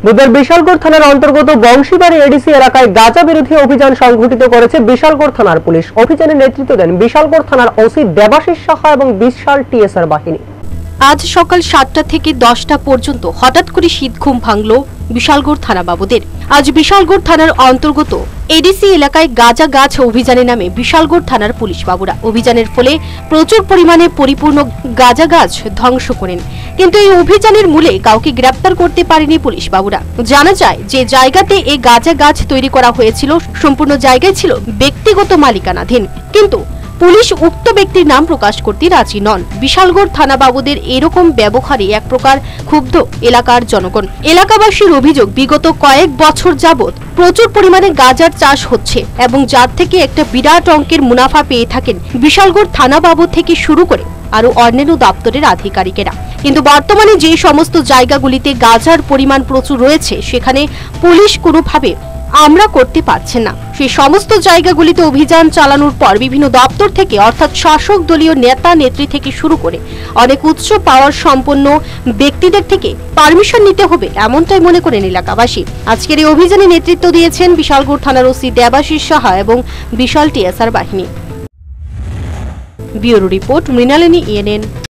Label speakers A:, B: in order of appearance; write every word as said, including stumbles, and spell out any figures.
A: বুধবার বিশালগড় থানার অন্তর্গত বংশীবাড়ি এডিসি এলাকায় গাঁজা বিরোধী অভিযান সংঘটিত করেছে বিশালগড় থানার পুলিশ। অভিযানের নেতৃত্ব দেন বিশালগড় থানার ওসি দেবাশিস সাহা এবং বিশাল টিএসআর বাহিনী।
B: আজ সকাল সাতটা থেকে দশটা পর্যন্ত হঠাৎ করে শীত ঘুম ভাঙল বিশালগড় থানা বাবুদের। আজ বিশালগড় থানার অন্তর্গত এডিসি এলাকায় গাঁজা গাছ অভিযানে নামে বিশালগড় থানার পুলিশ বাবুরা। অভিযানের ফলে প্রচুর পরিমাণে পরিপূর্ণ গাঁজা গাছ ধ্বংস করেন, কিন্তু এই অভিযানের মূলে কাউকে গ্রেপ্তার করতে পারেনি পুলিশ বাবুরা। জানা যায় যে জায়গাতে এই গাঁজা গাছ তৈরি করা হয়েছিল সম্পূর্ণ জায়গায় ছিল ব্যক্তিগত মালিকানাধীন, কিন্তু পুলিশ উক্ত ব্যক্তির নাম প্রকাশ করতে রাজি নন। বিশালগড় থানা বাবুদের এরকম ব্যবহারে এক প্রকার ক্ষুব্ধ এলাকার জনগণ। এলাকাবাসীর অভিযোগ, বিগত কয়েক বছর যাবৎ প্রচুর পরিমাণে গাঁজার চাষ হচ্ছে এবং যার থেকে একটা বিরাট অঙ্কের মুনাফা পেয়ে থাকেন বিশালগড় থানা বাবু থেকে শুরু করে আরো অন্যান্য দপ্তরের আধিকারিকেরা। কিন্তু বর্তমানে যে সমস্ত জায়গাগুলিতে গাঁজার পরিমাণ প্রচুর রয়েছে সেখানে পুলিশ কোনোভাবে আমরা করতে পারছে না। সেই সমস্ত জায়গাগুলিতে অভিযান চালানোর পর বিভিন্ন দপ্তর থেকে অর্থাৎ শাসক দলীয় নেতা নেত্রী থেকে শুরু করে অনেক উচ্চ পাওয়ার সম্পন্ন ব্যক্তিদের থেকে পারমিশন নিতে হবে, এমনটাই মনে করেন এলাকাবাসী। আজকের এই অভিযানে নেতৃত্ব দিয়েছেন বিশালগড় থানার ওসি দেবাশিস সাহা এবং বিশাল টিএসআর বাহিনী। Bureau report, Mrinalini ENN.